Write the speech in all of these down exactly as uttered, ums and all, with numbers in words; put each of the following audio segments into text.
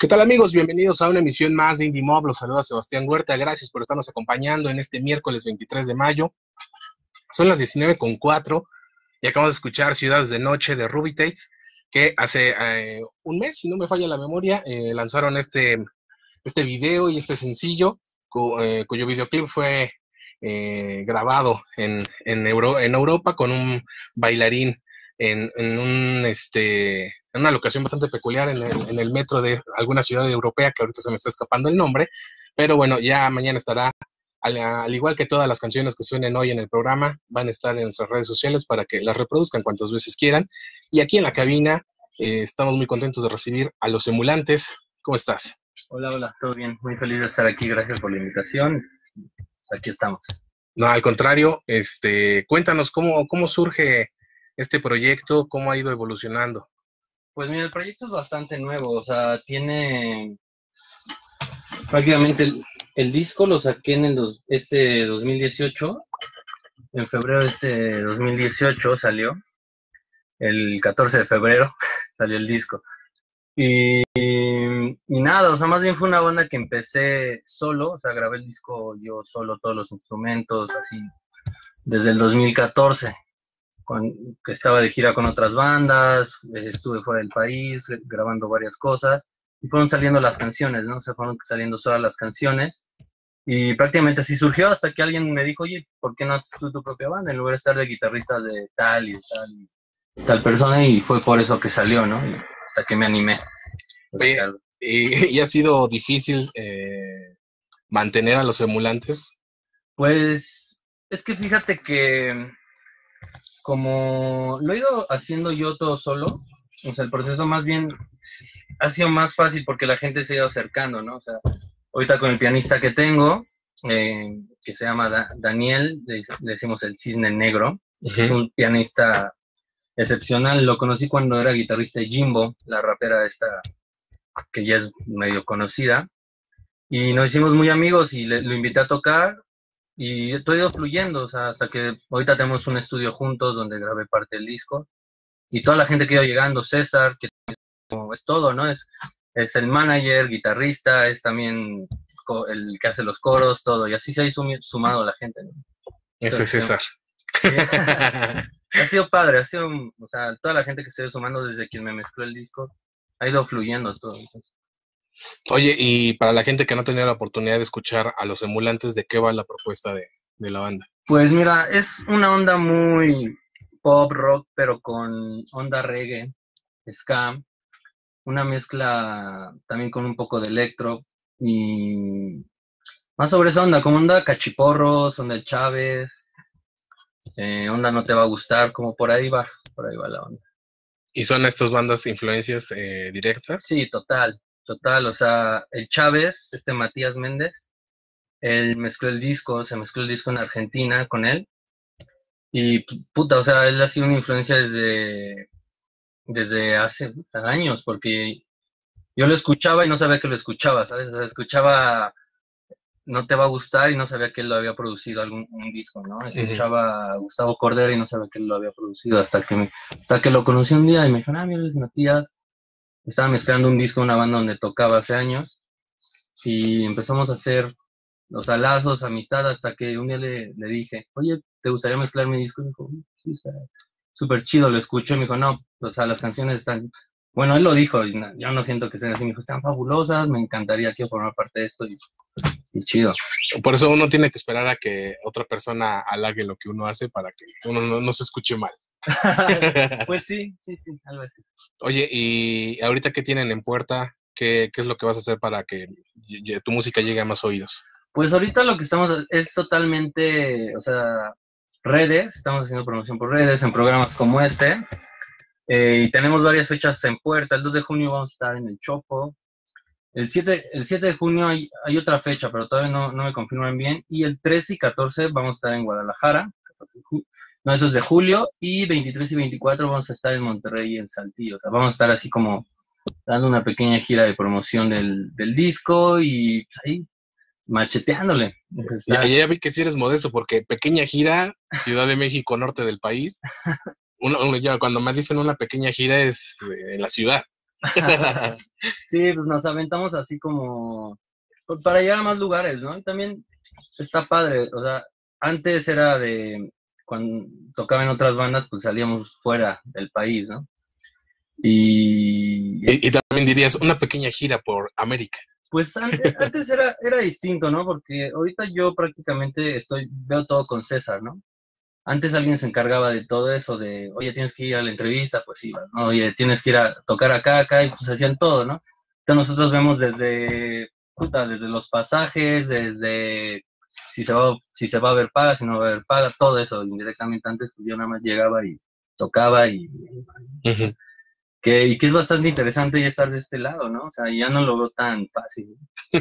¿Qué tal, amigos? Bienvenidos a una emisión más de Indie Mob. Los saluda Sebastián Huerta. Gracias por estarnos acompañando en este miércoles veintitrés de mayo. Son las diecinueve con cuatro y acabamos de escuchar Ciudades de Noche de Ruby Tates, que hace eh, un mes, si no me falla la memoria, eh, lanzaron este, este video y este sencillo, cu eh, cuyo videoclip fue eh, grabado en, en, Euro en Europa con un bailarín en, en, un, este, en una locación bastante peculiar en el, en el metro de alguna ciudad europea, que ahorita se me está escapando el nombre, pero bueno, ya mañana estará, al, al igual que todas las canciones que suenen hoy en el programa, van a estar en nuestras redes sociales para que las reproduzcan cuantas veces quieran. Y aquí en la cabina eh, estamos muy contentos de recibir a los emulantes. ¿Cómo estás? Hola, hola, todo bien, muy feliz de estar aquí, gracias por la invitación. Pues aquí estamos. No, al contrario, este, cuéntanos cómo, cómo surge este proyecto, cómo ha ido evolucionando. Pues mira, el proyecto es bastante nuevo, o sea, tiene prácticamente el, el disco lo saqué en el dos, este dos mil dieciocho, en febrero de este dos mil dieciocho salió, el catorce de febrero salió el disco. Y, y, y nada, o sea, más bien fue una banda que empecé solo, o sea, grabé el disco yo solo, todos los instrumentos, así, desde el dos mil catorce, con, que estaba de gira con otras bandas, eh, estuve fuera del país grabando varias cosas, y fueron saliendo las canciones, ¿no? O sea, fueron saliendo todas las canciones, y prácticamente así surgió hasta que alguien me dijo, oye, ¿por qué no haces tú tu propia banda en lugar de estar de guitarristas de tal y de tal y tal persona? Y fue por eso que salió, ¿no? Y hasta que me animé. Oye, y, y ha sido difícil eh, mantener a los emulantes. Pues es que fíjate que como lo he ido haciendo yo todo solo, o sea, el proceso más bien ha sido más fácil porque la gente se ha ido acercando, ¿no? O sea, ahorita con el pianista que tengo, eh, que se llama da Daniel, le, le decimos el Cisne Negro, uh-huh. Es un pianista excepcional, lo conocí cuando era guitarrista de Jimbo, la rapera esta que ya es medio conocida, y nos hicimos muy amigos y le, lo invité a tocar, y todo ha ido fluyendo, o sea, hasta que ahorita tenemos un estudio juntos donde grabé parte del disco, y toda la gente que iba llegando, César, que es, es todo, ¿no? Es, es el manager, guitarrista, es también el que hace los coros, todo, y así se ha sumado la gente, ¿no? Ese es César. Sí. Ha sido padre, ha sido, o sea, toda la gente que se ha ido sumando desde quien me mezcló el disco, ha ido fluyendo todo. Entonces. Oye, y para la gente que no ha tenido la oportunidad de escuchar a los emulantes, ¿de qué va la propuesta de, de la banda? Pues mira, es una onda muy pop rock, pero con onda reggae, ska, una mezcla también con un poco de electro, y más sobre esa onda, como onda Cachiporros, onda El Chávez, eh, onda No Te Va a Gustar, como por ahí va, por ahí va la onda. ¿Y son estas bandas influencias eh, directas? Sí, total, total, o sea, El Chávez, este Matías Méndez, él mezcló el disco, se mezcló el disco en Argentina con él, y puta, o sea, él ha sido una influencia desde, desde hace puta, años, porque yo lo escuchaba y no sabía que lo escuchaba, ¿sabes? O sea, escuchaba No Te Va a Gustar y no sabía que él lo había producido algún un disco, ¿no? Escuchaba a Gustavo Cordero y no sabía que él lo había producido hasta que me, hasta que lo conocí un día y me dijo, ah, mira, es Matías. Estaba mezclando un disco en una banda donde tocaba hace años y empezamos a hacer los lazos, amistad, hasta que un día le, le dije, oye, ¿te gustaría mezclar mi disco? Y me dijo, sí, está súper chido, lo escucho y me dijo, no, o sea, las canciones están... Bueno, él lo dijo, y no, yo no siento que sean así, me dijo, están fabulosas, me encantaría que formar parte de esto y, y chido. Por eso uno tiene que esperar a que otra persona halague lo que uno hace para que uno no, no se escuche mal. Pues sí, sí, sí, algo así. Oye, ¿y ahorita qué tienen en puerta? ¿Qué, qué es lo que vas a hacer para que tu música llegue a más oídos? Pues ahorita lo que estamos es totalmente, o sea, redes, estamos haciendo promoción por redes, en programas como este, eh, y tenemos varias fechas en puerta. El dos de junio vamos a estar en el Chopo, el siete, el siete de junio hay, hay otra fecha, pero todavía no, no me confirman bien, y el trece y catorce vamos a estar en Guadalajara, no, eso es de julio, y veintitrés y veinticuatro vamos a estar en Monterrey y en Saltillo. O sea, vamos a estar así como dando una pequeña gira de promoción del, del disco y pues, ahí macheteándole. Ya, ya vi que sí eres modesto, porque pequeña gira, Ciudad de México, norte del país. Uno, uno ya cuando me dicen una pequeña gira es eh, en la ciudad. Sí, pues nos aventamos así como pues, para llegar a más lugares, ¿no? Y también está padre, o sea, antes era de cuando tocaban otras bandas, pues salíamos fuera del país, ¿no? Y Y, y también dirías, una pequeña gira por América. pues antes, antes era, era distinto, ¿no? Porque ahorita yo prácticamente estoy, veo todo con César, ¿no? Antes alguien se encargaba de todo eso, de, oye, tienes que ir a la entrevista, pues iba, ¿no? Oye, tienes que ir a tocar acá, acá, y pues hacían todo, ¿no? Entonces nosotros vemos desde, puta, desde los pasajes, desde si se va, si se va a ver paga, si no va a haber paga, todo eso, indirectamente antes, pues yo nada más llegaba y tocaba y, Ujú. que, y que es bastante interesante ya estar de este lado, ¿no? O sea, ya no lo veo tan fácil.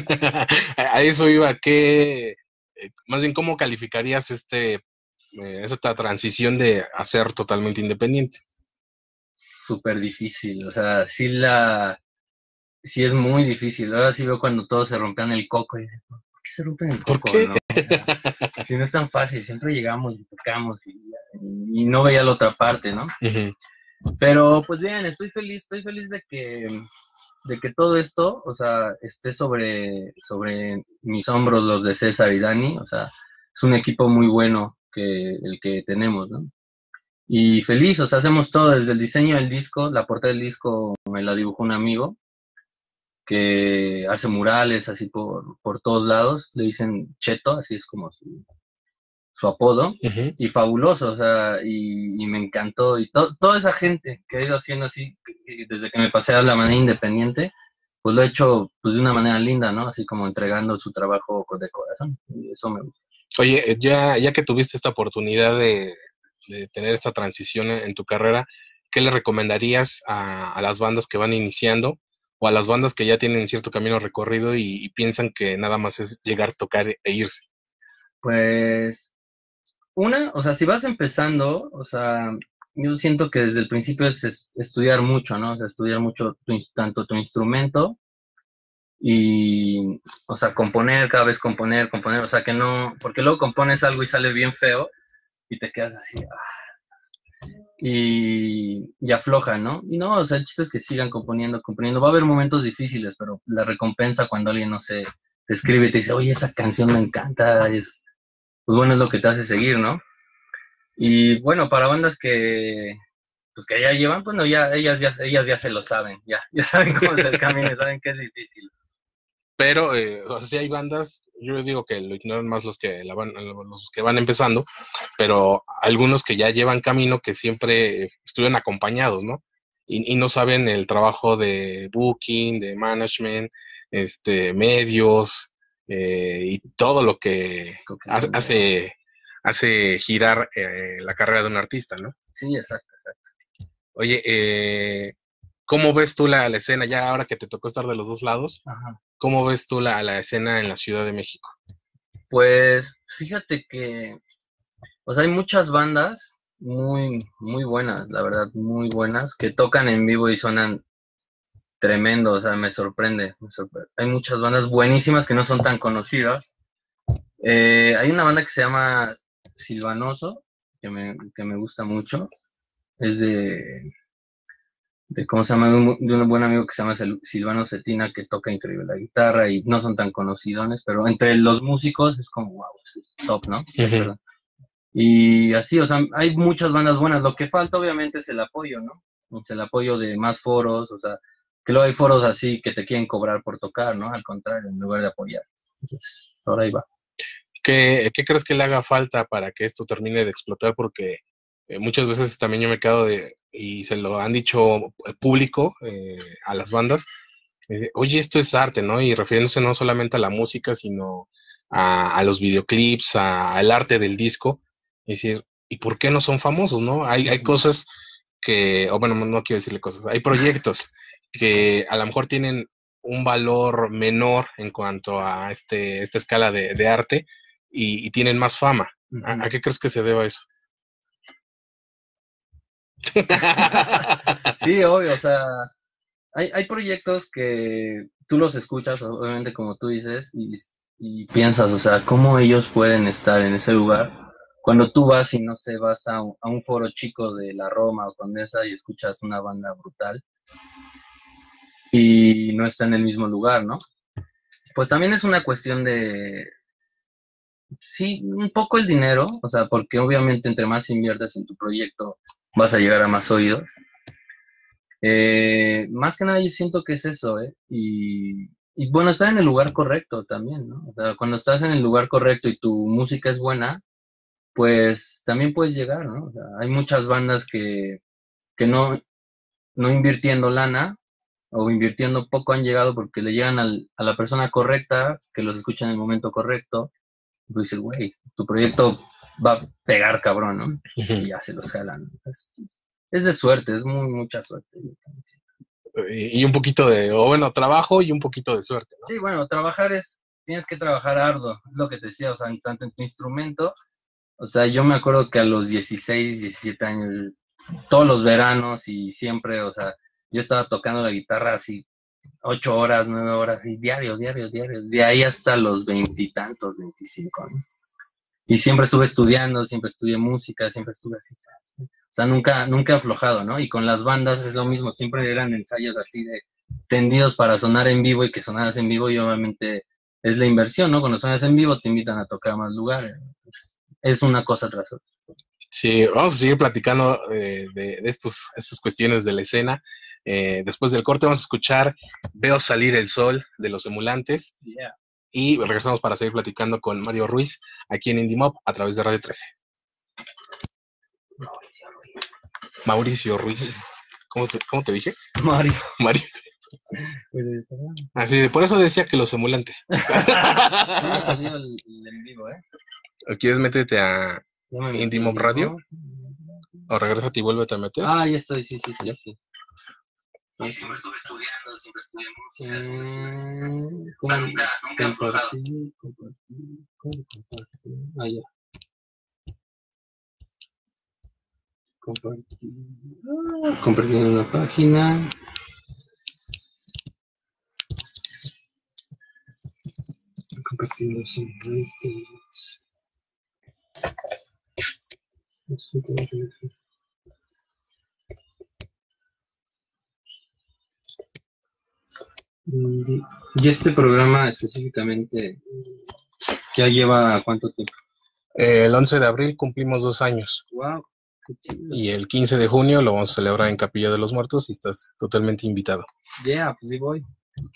A eso iba, que, eh, más bien, ¿cómo calificarías este, eh, esta transición de a ser totalmente independiente? Súper difícil, o sea, sí la, sí es muy difícil. Ahora sí veo cuando todos se rompían el coco y dices, ¿por qué se rompen el ¿Por coco, qué? no? O sea, si no es tan fácil, siempre llegamos y tocamos y, y no veía la otra parte, ¿no? Ujú. Pero pues bien, estoy feliz, estoy feliz de que, de que todo esto, o sea, esté sobre, sobre mis hombros los de César y Dani, o sea, es un equipo muy bueno que el que tenemos, ¿no? Y feliz, o sea, hacemos todo desde el diseño del disco, la portada del disco me la dibujó un amigo que hace murales así por, por todos lados, le dicen Cheto, así es como su, su apodo, Ujú. y fabuloso, o sea, y, y me encantó, y to, toda esa gente que ha ido haciendo así, que- desde que me pasé a la manera independiente, pues lo he hecho pues de una manera linda, ¿no? Así como entregando su trabajo con- de corazón, y eso me gusta. Oye, eh, ya, ya que tuviste esta oportunidad de, de tener esta transición en, en tu carrera, ¿qué le recomendarías a, a las bandas que van iniciando o a las bandas que ya tienen cierto camino recorrido y, y piensan que nada más es llegar, tocar e irse? Pues una, o sea, si vas empezando, o sea, yo siento que desde el principio es, es estudiar mucho, ¿no? O sea, estudiar mucho tu ins- tanto tu instrumento y, o sea, componer, cada vez componer, componer, o sea, que no, porque luego compones algo y sale bien feo y te quedas así, ah, y, y afloja, ¿no? Y no, o sea, el chiste es que sigan componiendo, componiendo. Va a haber momentos difíciles, pero la recompensa cuando alguien, no sé, te escribe y te dice, oye, esa canción me encanta, es, pues bueno, es lo que te hace seguir, ¿no? Y bueno, para bandas que, pues que ya llevan, bueno, ya, ellas ya, ellas ya se lo saben, ya, ya saben cómo es el camino, y saben que es difícil. Pero, eh, o sea, sí hay bandas, yo digo que lo ignoran más los que, la van, los que van empezando, pero algunos que ya llevan camino que siempre estuvieron acompañados, ¿no? Y, y no saben el trabajo de booking, de management, este, medios, eh, y todo lo que Creo que hace, conlleva. hace, hace girar eh, la carrera de un artista, ¿no? Sí, exacto, exacto. Oye, eh, ¿cómo ves tú la, la escena ya ahora que te tocó estar de los dos lados? Ajá. ¿Cómo ves tú la, la escena en la Ciudad de México? Pues fíjate que, o sea, hay muchas bandas muy, muy buenas, la verdad, muy buenas, que tocan en vivo y suenan tremendo, o sea, me sorprende, me sorprende. Hay muchas bandas buenísimas que no son tan conocidas. Eh, hay una banda que se llama Silvanoso, que me, que me gusta mucho. Es de, de ¿cómo se llama? De un, de un buen amigo que se llama Sil- Silvano Cetina, que toca increíble la guitarra y no son tan conocidones, pero entre los músicos es como, wow, es top, ¿no? Ay, Ujú. perdón. Y así, o sea, hay muchas bandas buenas. Lo que falta, obviamente, es el apoyo, ¿no? O sea, el apoyo de más foros, o sea, que luego hay foros así que te quieren cobrar por tocar, ¿no? Al contrario, en lugar de apoyar. Entonces, por ahí va. ¿Qué, qué crees que le haga falta para que esto termine de explotar? Porque eh, muchas veces también yo me quedo de, y se lo han dicho eh, público eh, a las bandas, eh, oye, esto es arte, ¿no? Y refiriéndose no solamente a la música, sino a, a los videoclips, a- al arte del disco. Es decir, ¿y por qué no son famosos, no? Hay, hay Ujú. cosas que, o bueno, no quiero decirle cosas, hay proyectos que a lo mejor tienen un valor menor en cuanto a este, esta escala de, de arte y, y tienen más fama. ¿A, Ujú. a qué crees que se deba eso? Sí, obvio, o sea, hay, hay proyectos que tú los escuchas, obviamente como tú dices, y, y piensas, o sea, cómo ellos pueden estar en ese lugar cuando tú vas y no sé, vas a un, a un foro chico de la Roma o Condesa y escuchas una banda brutal. y no está en el mismo lugar, ¿no? Pues también es una cuestión de, sí, un poco el dinero, o sea, porque obviamente entre más inviertes en tu proyecto vas a llegar a más oídos. Eh, más que nada yo siento que es eso, ¿eh? Y, y bueno, estar en el lugar correcto también, ¿no? O sea, cuando estás en el lugar correcto y tu música es buena, pues también puedes llegar, ¿no? O sea, hay muchas bandas que, que no, no invirtiendo lana o invirtiendo poco han llegado porque le llegan al, a la persona correcta, que los escucha en el momento correcto, y pues dices, güey, tu proyecto va a pegar cabrón, ¿no? Y ya se los jalan. Es, es de suerte, es muy, mucha suerte. Yo también siento. Y y un poquito de, o bueno, trabajo y un poquito de suerte, ¿no? Sí, bueno, trabajar es, tienes que trabajar arduo, es lo que te decía, o sea, en tanto en tu instrumento, o sea, yo me acuerdo que a los dieciséis, diecisiete años, todos los veranos y siempre, o sea, yo estaba tocando la guitarra así ocho horas, nueve horas, y diario, diario, diario, de ahí hasta los veintitantos, veinticinco, ¿no? Y siempre estuve estudiando, siempre estudié música, siempre estuve así, ¿sabes? O sea, nunca, nunca he aflojado, ¿no? Y con las bandas es lo mismo, siempre eran ensayos así de tendidos para sonar en vivo y que sonaras en vivo y obviamente es la inversión, ¿no? Cuando sonas en vivo te invitan a tocar a más lugares, ¿no? Entonces, es una cosa tras otra. Sí, vamos a seguir platicando eh, de, de estos, estas cuestiones de la escena. Eh, después del corte vamos a escuchar Veo salir el sol de Los Emulantes Yeah. y regresamos para seguir platicando con Mario Ruiz aquí en Indie Mob a través de Radio trece. Mauricio Ruiz. Mauricio Ruiz. ¿Cómo te, cómo te dije? Mario. Mario. Así de, por eso decía que Los Emulantes. Ya salió el, el en vivo, ¿eh? ¿Quieres métete a Ya me metí Indie en Mob vivo. Radio? O regrésate y vuélvete a meter. Ah, ya estoy, sí, sí, sí, ¿Ya? sí. Y siempre estuve estudiando, siempre estudié música, siempre estuve así, Mm, ¿sabes? O sea, nunca, nunca he aflojado. compartir, compartir, compartir. Ah, ya. Compartir. Ah, compartir en una página. Compartir los enlaces. Eso, compartir. Y y este programa específicamente, ¿ya lleva cuánto tiempo? Eh, el once de abril cumplimos dos años. Wow, qué chido. Y el quince de junio lo vamos a celebrar en Capilla de los Muertos y estás totalmente invitado. Yeah, pues sí voy.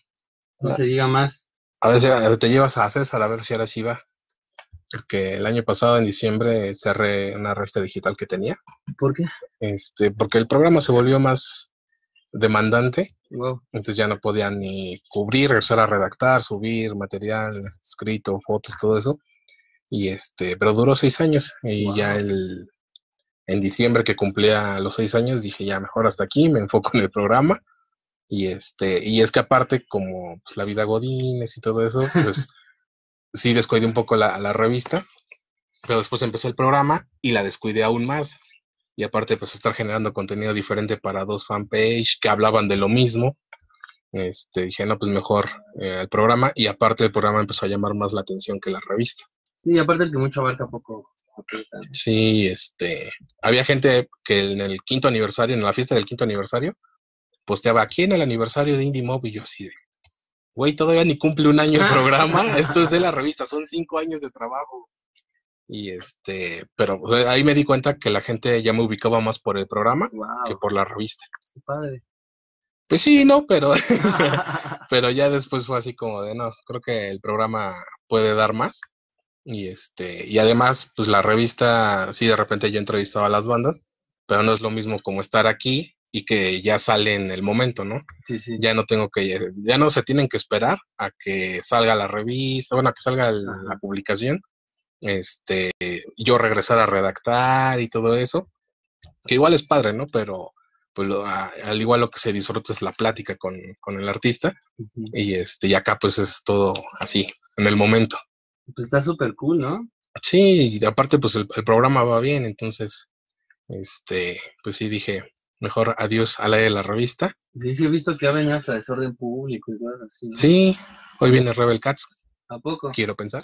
No se diga más. A ver si te llevas a César, a ver si ahora sí va. Porque el año pasado, en diciembre, cerré una revista digital que tenía. ¿Por qué? Este, porque el programa se volvió más demandante. Wow. Entonces ya no podía ni cubrir, regresar a redactar, subir material escrito, fotos, todo eso. Y este, pero duró seis años. Y Wow. ya el, en diciembre que cumplía los seis años, dije ya mejor hasta aquí, me enfoco en el programa. Y este, y es que aparte, como pues, la vida Godínez y todo eso, pues sí descuidé un poco la, la revista, pero después empezó el programa y la descuidé aún más. Y aparte, pues estar generando contenido diferente para dos fanpage que hablaban de lo mismo. Este, dije, no, pues mejor eh, el programa. Y aparte el programa empezó a llamar más la atención que la revista. Sí, aparte el que mucho abarca poco aprieta. Sí, este, había gente que en el quinto aniversario, en la fiesta del quinto aniversario, posteaba aquí en el aniversario de Indie Mob y yo así de, güey, todavía ni cumple un año el programa, esto es de la revista, son cinco años de trabajo. Y este, pero o sea, ahí me di cuenta que la gente ya me ubicaba más por el programa Wow, que por la revista. qué padre. Pues sí, no, pero, pero ya después fue así como de, no, creo que el programa puede dar más. Y este, y además, pues la revista, sí, de repente yo entrevistaba a las bandas, pero no es lo mismo como estar aquí y que ya sale en el momento, ¿no? Sí, sí. Ya no tengo que, ya no se tienen que esperar a que salga la revista, bueno, a que salga el, la publicación, este, yo regresar a redactar y todo eso, que igual es padre, ¿no? Pero, pues lo, a, al igual lo que se disfruta es la plática con, con el artista, Uh-huh. y este, y acá pues es todo así, en el momento. Pues está súper cool, ¿no? Sí, y aparte pues el, el programa va bien, entonces, este, pues sí dije, mejor adiós al aire de la revista. Sí, sí he visto que ha venido hasta desorden público y cosas así, ¿no? Sí, hoy viene Rebel Cats, ¿A poco? quiero pensar.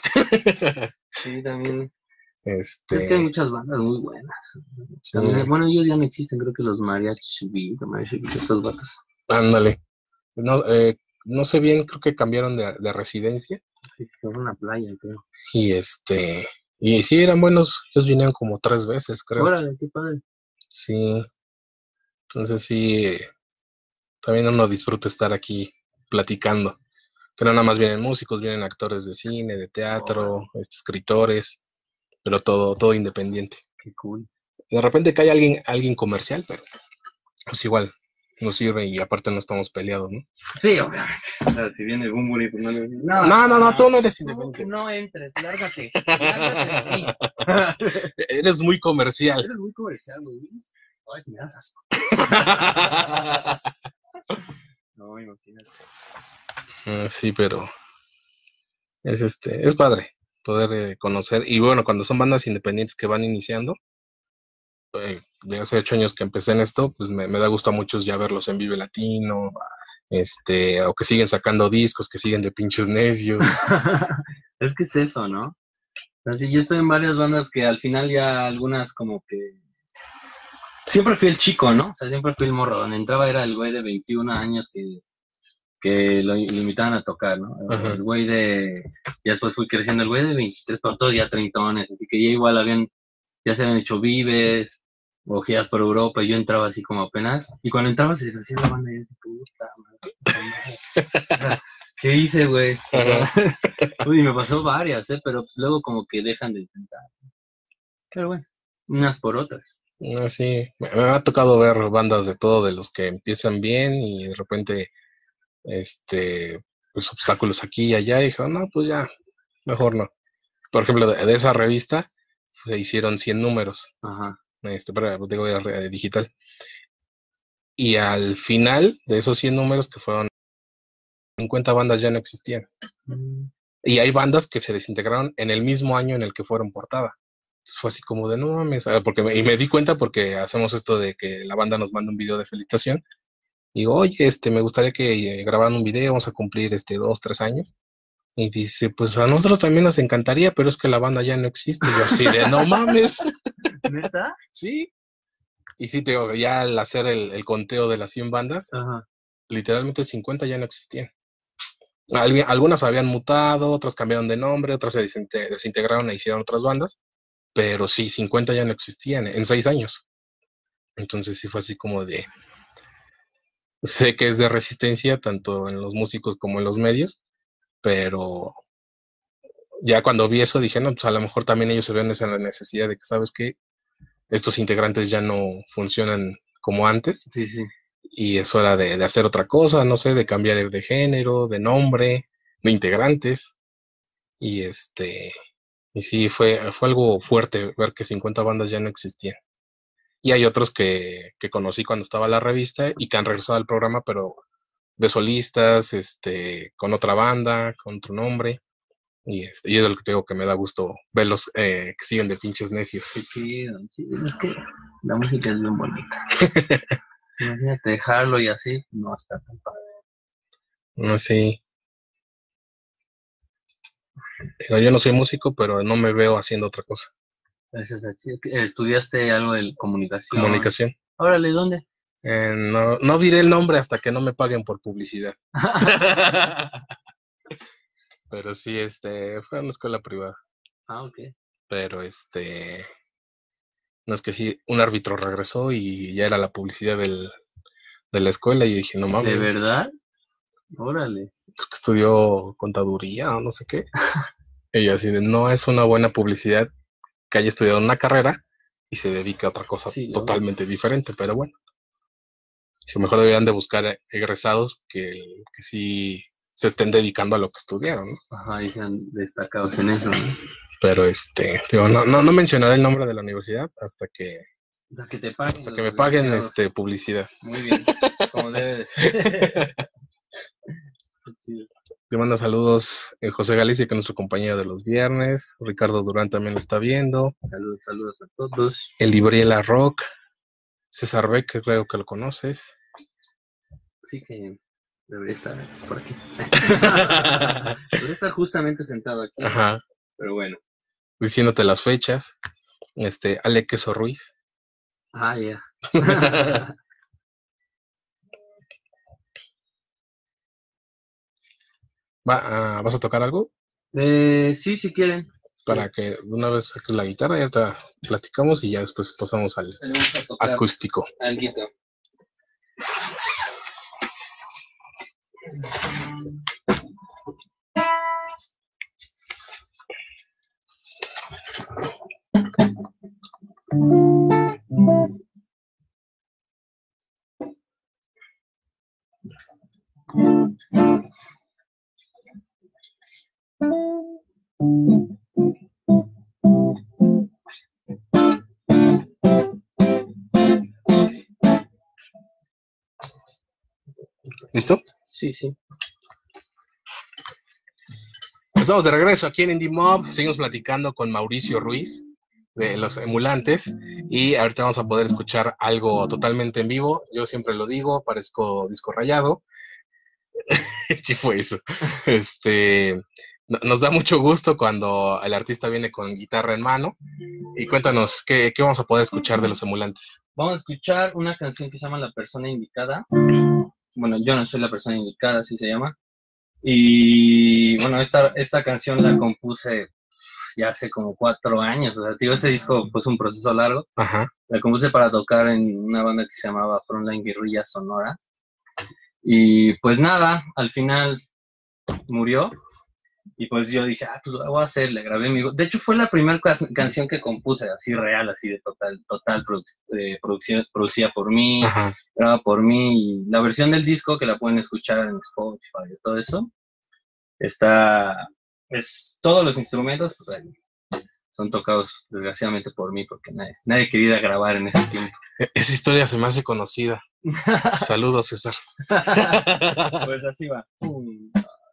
Sí, también. Este, Es que hay muchas bandas muy buenas. sí, También, bueno, ellos ya no existen, creo que los Mariachi Beat, Mariachi Beat, estos vatos. ándale. No, eh, no sé bien, creo que cambiaron de, de residencia. Sí, sobre una playa, creo. Y este, y sí, eran buenos. Ellos vinieron como tres veces, creo. Órale, qué padre. Sí, entonces sí, también uno disfruta estar aquí platicando. Que no nada más vienen músicos, vienen actores de cine, de teatro, Órale, este, escritores, pero todo, todo independiente. qué cool. De repente cae alguien, alguien comercial, pero pues igual nos sirve y aparte no estamos peleados, ¿no? Sí, obviamente. O sea, si viene Bumburi, pues no le no, No, no, no, tú no eres tú independiente. no entres, lárgate. Lárgate de aquí. Eres muy comercial. Eres muy comercial, güey. Ay, me das asco. No, imagínate. Ah, sí, pero es este, es padre poder eh, conocer. Y bueno, cuando son bandas independientes que van iniciando, eh, de hace ocho años que empecé en esto, pues me, me da gusto a muchos ya verlos en Vive Latino, este, o que siguen sacando discos, que siguen de pinches necios. Es que es eso, ¿no? Así, yo estoy en varias bandas que al final ya algunas como que... Siempre fui el chico, ¿no? O sea, siempre fui el morro. Donde entraba era el güey de veintiún años que, que lo, lo invitaban a tocar, ¿no? Ajá. El güey de... Ya después fui creciendo, el güey de veintitrés, pero todos ya treintones. Así que ya igual habían... Ya se habían hecho vives, o giras por Europa, y yo entraba así como apenas. Y cuando entraba se deshacía la banda y yo, puta madre, puta madre. ¿Qué hice, güey? O sea, uy, me pasó varias, ¿eh? Pero pues luego como que dejan de intentar. Pero bueno, unas por otras. Ah, sí, me, me ha tocado ver bandas de todo, de los que empiezan bien y de repente, este, pues obstáculos aquí y allá, y dije, no, pues ya, mejor no. Por ejemplo, de, de esa revista se hicieron cien números, Ajá. este, para, digo, era re- digital. Y al final de esos cien números, que fueron cincuenta bandas, ya no existían. Mm. Y hay bandas que se desintegraron en el mismo año en el que fueron portada. Entonces fue así como de, no mames, ah, porque me, y me di cuenta porque hacemos esto de que la banda nos manda un video de felicitación. Y digo, oye, este, me gustaría que eh, grabaran un video, vamos a cumplir este dos, tres años. Y dice, pues a nosotros también nos encantaría, pero es que la banda ya no existe. Y yo así de, no mames. ¿Neta? Sí. Y sí, te digo, ya al hacer el, el conteo de las cien bandas, Ajá. literalmente cincuenta ya no existían. Alguien- algunas habían mutado, otras cambiaron de nombre, otras se desinte- desintegraron e hicieron otras bandas, pero sí, cincuenta ya no existían en seis años. Entonces sí fue así como de, sé que es de resistencia, tanto en los músicos como en los medios, pero ya cuando vi eso dije, no, pues a lo mejor también ellos se ven esa necesidad de que, ¿sabes qué? Estos integrantes ya no funcionan como antes Sí, sí. y es hora de, de hacer otra cosa, no sé, de cambiar de género, de nombre, de integrantes. Y este, y sí, fue, fue algo fuerte ver que cincuenta bandas ya no existían. Y hay otros que, que conocí cuando estaba la revista y que han regresado al programa, pero de solistas, este, con otra banda, con otro nombre. Y, este, y es lo que te digo que me da gusto verlos eh, que siguen de pinches necios. Qué chido. Sí, es que la música es bien bonita. Imagínate dejarlo y así, no está tan padre. No sé, digo, yo no soy músico, pero no me veo haciendo otra cosa. Gracias a ti. ¿Estudiaste algo de comunicación? Comunicación. Órale, ¿dónde? Eh, no, no diré el nombre hasta que no me paguen por publicidad. Pero sí, este, fue una escuela privada. Ah, ok. Pero este, no es que sí, un árbitro regresó y ya era la publicidad del, de la escuela y yo dije, no ¿De mames, verdad? Órale. creo que estudió contaduría o no sé qué. Y yo así de, no es una buena publicidad que haya estudiado una carrera y se dedique a otra cosa Sí, obvio. totalmente diferente, pero bueno, que mejor deberían de buscar egresados que, que sí se estén dedicando a lo que estudiaron, ¿no? Ajá, y sean destacados en eso, ¿no? Pero este, digo, no, no, no mencionaré el nombre de la universidad hasta que, O sea, que te paguen hasta los que me paguen desgraciados. este publicidad. Muy bien, como debe de ser. Qué chido. Le manda saludos eh, José Galicia, que es nuestro compañero de los viernes. Ricardo Durán también lo está viendo. Saludos, saludos a todos. El Libriela Rock. César Beck, que creo que lo conoces. Sí que debería estar por aquí. Debería estar justamente sentado aquí. Ajá. Pero bueno. Diciéndote las fechas. Este, Ale Queso Ruiz. Ah, ya. Va, ah, ¿vas a tocar algo? Eh, sí, si quieren. Para que de una vez saques la guitarra y ahorita platicamos y ya después pasamos al Le vamos a tocar acústico. alguito. ¿Listo? Sí, sí. Estamos de regreso aquí en Indie Mob. Seguimos platicando con Mauricio Ruiz de Los Emulantes y ahorita vamos a poder escuchar algo totalmente en vivo. Yo siempre lo digo, parezco disco rayado. ¿Qué fue eso? Este, no- nos da mucho gusto cuando el artista viene con guitarra en mano. Y cuéntanos, ¿qué, qué vamos a poder escuchar de Los Emulantes? Vamos a escuchar una canción que se llama La Persona Indicada. Bueno, yo no soy la persona indicada, así se llama. Y bueno, esta, esta canción la compuse ya hace como cuatro años. O sea, digo, este disco fue un proceso largo. Ajá. La compuse para tocar en una banda que se llamaba Frontline Guerrilla Sonora. Y pues nada, al final murió. Y pues yo dije, ah, pues lo voy a hacer, le grabé mi voz. De hecho, fue la primera canción que compuse, así real, así de total, total produ eh, producción, producida por mí, Ajá. grabada por mí. Y la versión del disco, que la pueden escuchar en Spotify y todo eso, está, es, todos los instrumentos, pues ahí, son tocados desgraciadamente por mí, porque nadie, nadie quería grabar en ese tiempo. E- Esa historia se me hace conocida. Saludos, César. Pues así va. Um,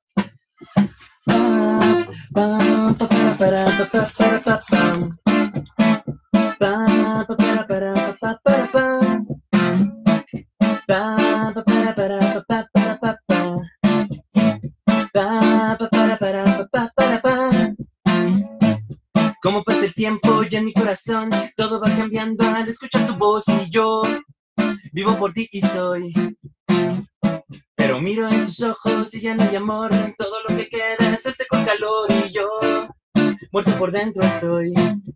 Como pasa el tiempo y en mi corazón todo va cambiando al escuchar tu voz y yo vivo por ti y soy. Pero miro en tus ojos y ya no hay amor, todo lo que queda es este con calor y yo muerto por dentro estoy.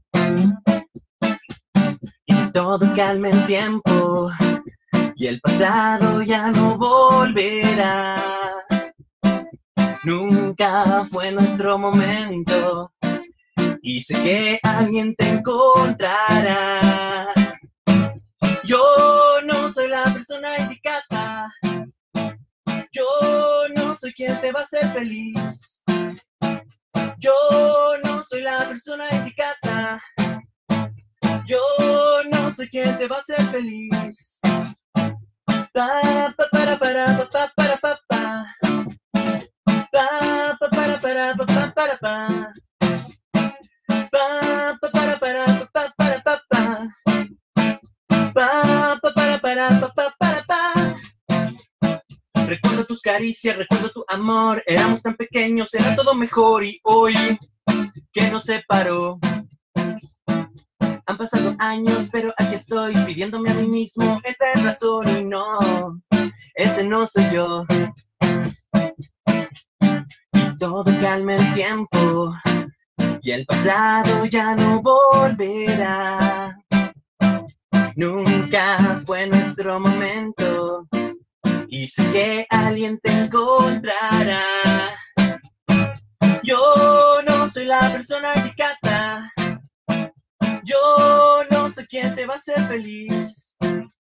Y todo calma en tiempo y el pasado ya no volverá. Nunca fue nuestro momento y sé que alguien te encontrará. Yo no soy la persona indicada, yo no soy quien te va a hacer feliz. Yo no soy la persona indicada, yo no soy quien te va a hacer feliz. Pa, pa, para, para, pa, pa, para, pa, pa. Pa, pa, para, para, pa, pa, para, pa. Pa, pa, para, para, pa, pa, para, pa, pa. Pa, pa, para, para, pa, pa, para, pa. Recuerdo tus caricias, recuerdo tu amor. Éramos tan pequeños, era todo mejor. Y hoy que nos separó, han pasado años, pero aquí estoy pidiéndome a mí mismo entre razón y no, ese no soy yo. Y todo calma el tiempo y el pasado ya no volverá. Nunca fue nuestro momento y sé que alguien te encontrará. Yo no soy la persona indicada, yo no soy quien te va a hacer feliz.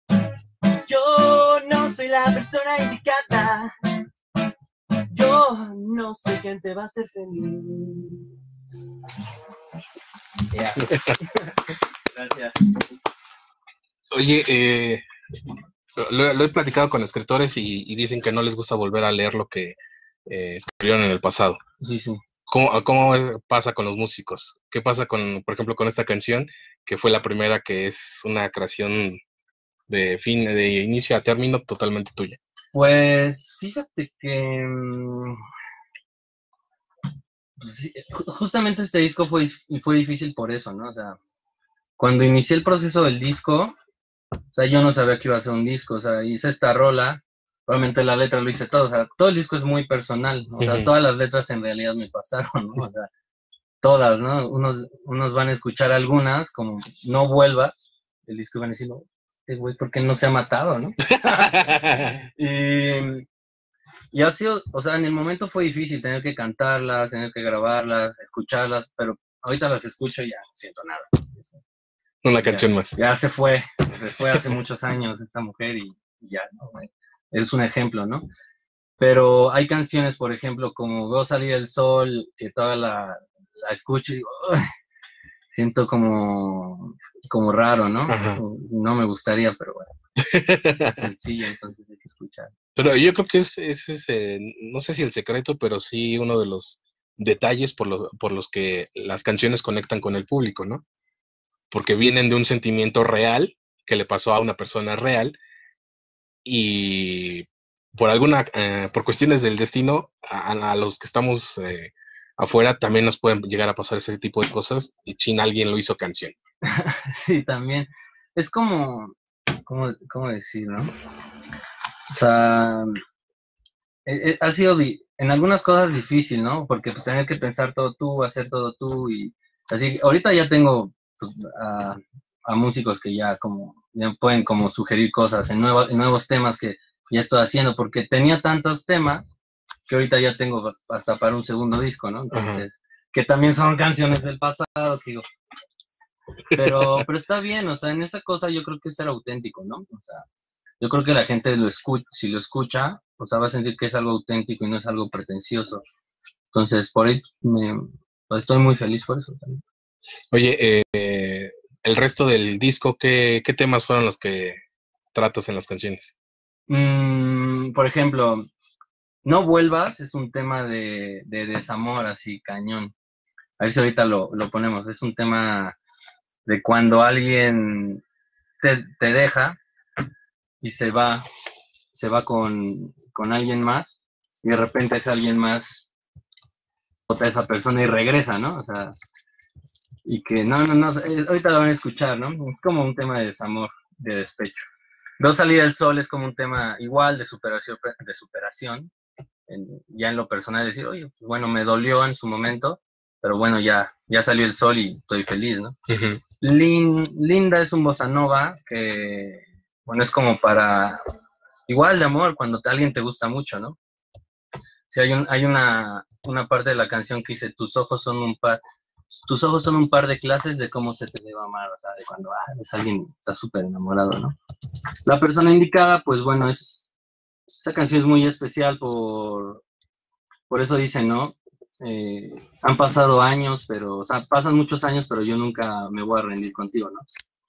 Yo no soy la persona indicada, yo no soy quien te va a hacer feliz. Yeah. Gracias. Oye, eh, lo, lo he platicado con escritores y, y dicen que no les gusta volver a leer lo que eh, escribieron en el pasado. Sí, sí. ¿Cómo, cómo pasa con los músicos? ¿Qué pasa con, por ejemplo, con esta canción, que fue la primera que es una creación de fin, de inicio a término totalmente tuya? Pues fíjate que mm, pues, sí, ju- justamente este disco fue, fue difícil por eso, ¿no? O sea, cuando inicié el proceso del disco, o sea, yo no sabía que iba a ser un disco, o sea, hice esta rola Probablemente la letra lo hice todo, o sea, todo el disco es muy personal, o sea, Ujú. todas las letras en realidad me pasaron, ¿no? O sea, todas, ¿no? Unos, unos van a escuchar algunas, como No Vuelvas, el disco van a decir, no, este güey, ¿por qué no se ha matado, no? y, y ha sido, o sea, en el momento fue difícil tener que cantarlas, tener que grabarlas, escucharlas, pero ahorita las escucho y ya no siento nada. Una Ya, canción más. ya se fue, se fue hace muchos años esta mujer y ya, ¿no? Es un ejemplo, ¿no? Pero hay canciones, por ejemplo, como Veo salir el sol, que toda la, la escucho y digo, "Uy", siento como, como raro, ¿no? Ajá. No me gustaría, pero bueno, es sencillo, entonces hay que escuchar. Pero yo creo que es, ese es, eh, no sé si el secreto, pero sí uno de los detalles por, lo- por los que las canciones conectan con el público, ¿no? Porque vienen de un sentimiento real que le pasó a una persona real y por alguna, eh, por cuestiones del destino, a, a los que estamos eh, afuera también nos pueden llegar a pasar ese tipo de cosas y chin, alguien lo hizo canción. Sí, también. Es como, como, ¿cómo decir, no? O sea, eh, eh, ha sido di- en algunas cosas difícil, ¿no? Porque pues tener que pensar todo tú, hacer todo tú y así. Ahorita ya tengo pues, a, a músicos que ya como ya pueden como sugerir cosas en, nueva- en nuevos temas que ya estoy haciendo, porque tenía tantos temas que ahorita ya tengo hasta para un segundo disco, ¿no? Ajá. Entonces, que también son canciones del pasado, que digo, pero, pero está bien, o sea, en esa cosa yo creo que es ser auténtico, ¿no? O sea, yo creo que la gente lo escucha, si lo escucha, o sea, va a sentir que es algo auténtico y no es algo pretencioso. Entonces, por ahí me, pues, estoy muy feliz por eso también. Oye, eh, el resto del disco, ¿qué, qué temas fueron los que tratas en las canciones? Mm, por ejemplo, No Vuelvas es un tema de, de desamor así, cañón. A ver si ahorita lo, lo ponemos. Es un tema de cuando alguien te, te deja y se va, se va con, con alguien más y de repente es alguien más otra esa persona y regresa, ¿no? O sea, y que no, no, no, eh, ahorita lo van a escuchar, ¿no? Es como un tema de desamor, de despecho. Veo salir el sol es como un tema igual de superación, de superación, en, ya en lo personal decir, oye, pues bueno, me dolió en su momento, pero bueno, ya, ya salió el sol y estoy feliz, ¿no? Uh-huh. Lin, Linda es un bossa nova que, bueno, es como para, igual de amor, cuando alguien te gusta mucho, ¿no? Sí, hay, un, hay una, una parte de la canción que dice, tus ojos son un par, tus ojos son un par de clases de cómo se te debe amar, o sea, de cuando ah, es alguien está súper enamorado, ¿no? La persona indicada, pues bueno, es, esa canción es muy especial por, por eso dicen, ¿no? Eh, han pasado años, pero, o sea, pasan muchos años, pero yo nunca me voy a rendir contigo, ¿no?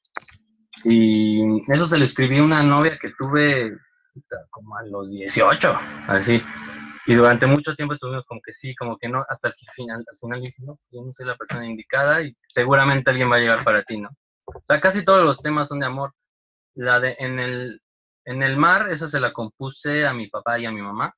Y eso se lo escribí a una novia que tuve como a los dieciocho, así. Y durante mucho tiempo estuvimos como que sí, como que no, hasta el final, al final dije, no, yo no soy la persona indicada y seguramente alguien va a llegar para ti, ¿no? O sea, casi todos los temas son de amor. La de en el, en el mar, esa se la compuse a mi papá y a mi mamá.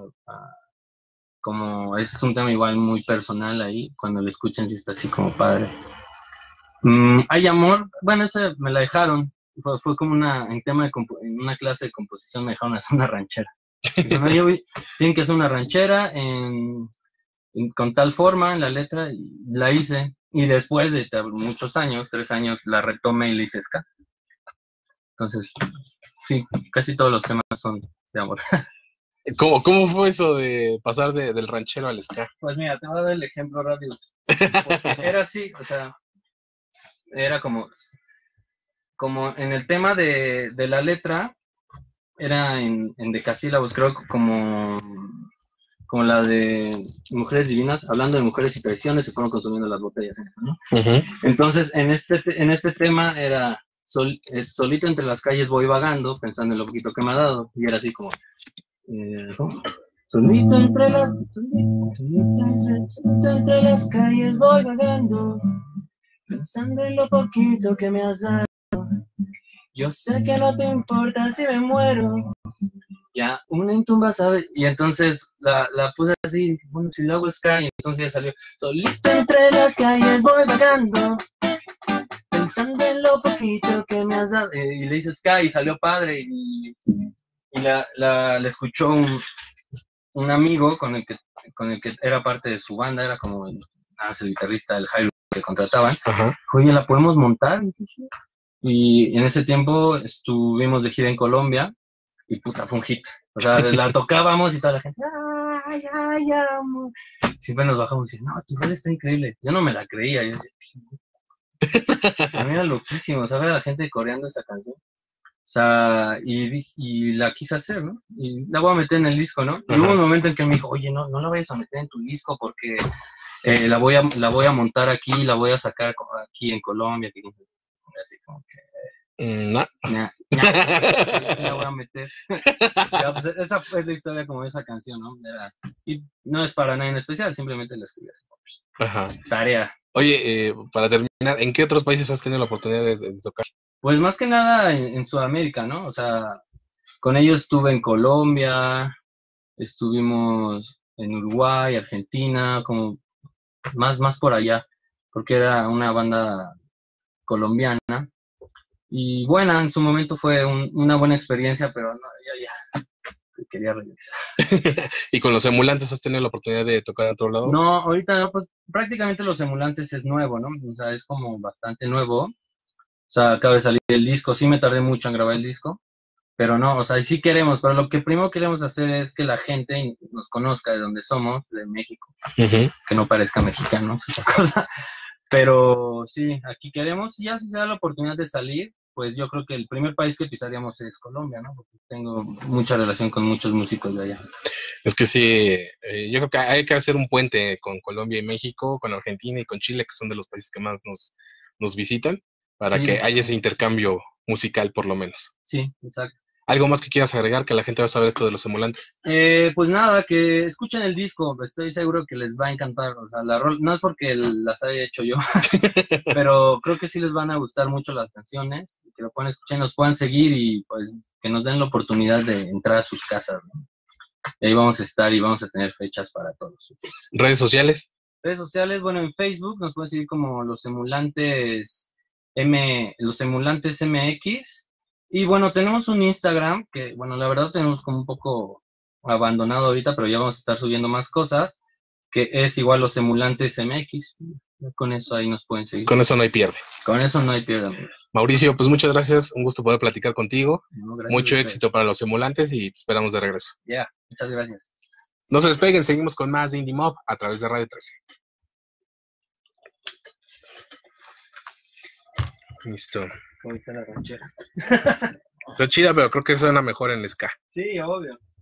Como es un tema igual muy personal ahí, cuando lo escuchan sí está así como padre. Mm, hay amor, bueno, esa me la dejaron. Fue, fue como una, en tema de compo- en una clase de composición me dejaron hacer una ranchera. Dijo, no, yo voy- tienen que hacer una ranchera en, en- con tal forma en la letra y la hice. Y después de ta- muchos años, tres años, la retomé y le hice ska. Entonces, sí, casi todos los temas son de amor. ¿Cómo, cómo fue eso de pasar de, del ranchero al ska? Pues mira, te voy a dar el ejemplo rápido. Porque era así, o sea, era como, como en el tema de, de la letra, era en, en decasílabos, creo que como, como la de Mujeres Divinas, hablando de mujeres y traiciones, se fueron consumiendo las botellas, ¿no? Uh-huh. Entonces, en este, en este tema era, sol, es, solito entre las calles voy vagando, pensando en lo poquito que me ha dado, y era así como, eh, ¿cómo? Solito entre las, solito, solito entre, solito entre las calles voy vagando, pensando en lo poquito que me has dado. Yo sé que no te importa si me muero. Ya, una entumba, ¿sabes? Y entonces la, la puse así, dije, bueno, si lo hago Sky, y entonces ya salió. Solito entre las calles voy vagando, pensando en lo poquito que me has dado. Eh, y le hice Sky y salió padre. Y y la, la, la escuchó un, un amigo con el que con el que era parte de su banda, era como el, ah, el guitarrista del Jairo que contrataban. Ajá. Oye, ¿la podemos montar? Y en ese tiempo estuvimos de gira en Colombia y puta, fue un hit. O sea, la tocábamos y toda la gente, ay, ay, amo. Siempre nos bajamos y decían, no, tu rola está increíble. Yo no me la creía. Yo decía, a mí era loquísimo, ¿sabes? La gente coreando esa canción. O sea, y, y la quise hacer, ¿no? Y la voy a meter en el disco, ¿no? Y Ajá. hubo un momento en que me dijo, oye, no, no la vayas a meter en tu disco porque eh, la voy a la voy a montar aquí, la voy a sacar aquí en Colombia. Aquí. Así como que... Mm, no. Ña, ña, sí la voy a meter. Ya, pues, esa fue la historia como de esa canción, ¿no? Era, y no es para nada en especial, simplemente la escribí así. Ajá. Tarea. Oye, eh, para terminar, ¿en qué otros países has tenido la oportunidad de, de tocar? Pues más que nada en, en Sudamérica, ¿no? O sea, con ellos estuve en Colombia, estuvimos en Uruguay, Argentina, como más, más por allá, porque era una banda colombiana. Y buena, en su momento fue un, una buena experiencia, pero no, yo ya quería regresar. ¿Y con los emulantes has tenido la oportunidad de tocar en otro lado? No, ahorita no, pues prácticamente los emulantes es nuevo, ¿no? O sea, es como bastante nuevo. O sea, acaba de salir el disco, sí me tardé mucho en grabar el disco, pero no, o sea, sí queremos, pero lo que primero queremos hacer es que la gente nos conozca de donde somos, de México, uh-huh. Que no parezca mexicano, otra cosa. Pero sí, aquí queremos, y ya si se da la oportunidad de salir, pues yo creo que el primer país que pisaríamos es Colombia, ¿no? Porque tengo mucha relación con muchos músicos de allá. Es que sí, eh, yo creo que hay que hacer un puente con Colombia y México, con Argentina y con Chile, que son de los países que más nos, nos visitan, para Sí, que haya ese intercambio musical por lo menos. Sí, exacto. ¿Algo más que quieras agregar que la gente va a saber esto de los emulantes? Eh, pues nada, que escuchen el disco, estoy seguro que les va a encantar. O sea, la rol, no es porque las haya hecho yo, pero creo que sí les van a gustar mucho las canciones, que lo puedan escuchar, nos puedan seguir y pues que nos den la oportunidad de entrar a sus casas, ¿no? Y ahí vamos a estar y vamos a tener fechas para todos. ¿Redes sociales? Redes sociales, bueno, en Facebook nos pueden seguir como los emulantes M, los emulantes M X. Y bueno, tenemos un Instagram que, bueno, la verdad tenemos como un poco abandonado ahorita, pero ya vamos a estar subiendo más cosas, que es igual los emulantes M X. Con eso ahí nos pueden seguir. Con eso no hay pierde. Con eso no hay pierde, amigos. Mauricio, pues muchas gracias, un gusto poder platicar contigo. No, Mucho éxito para los emulantes y te esperamos de regreso. Ya, yeah, muchas gracias. No se despeguen, seguimos con más de Indie Mob a través de Radio trece. Listo. ¿Cómo está la ranchera? Está chida, pero creo que suena mejor en ska. Sí, obvio.